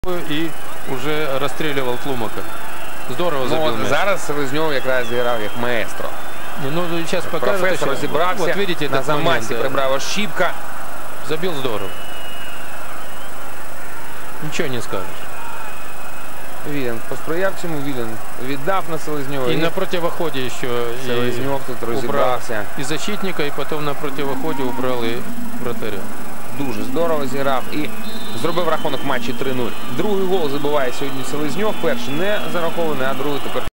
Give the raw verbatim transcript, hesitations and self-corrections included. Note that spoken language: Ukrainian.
І вже розстрілював Тлумака. Здорово забив ну, м'яч. Зараз Селезньов якраз зіграв як маестро. Ну, зараз покажете, Професор розібрався, вот, видите, на замасі момент, да. прибрав Ощіпка. Забил здорово. Ничего не скажешь. Вілен посприяв цьому, Вілен віддав на Селезньова. И на противоходе еще Селезньов тут розібрався. И защитника, и потом на противоходе убрал и вратаря. Дуже здорово зіграв і зробив рахунок в матчі три нуль. Другий гол забиває сьогодні Селезньов. Перший не зарахований, а другий тепер